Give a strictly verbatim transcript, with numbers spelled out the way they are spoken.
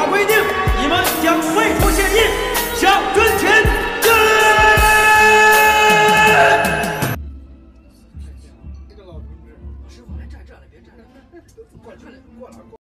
规定，你们将未出现印，向尊前认。这个老同志，师傅来站这来，别站这，过来过来过来。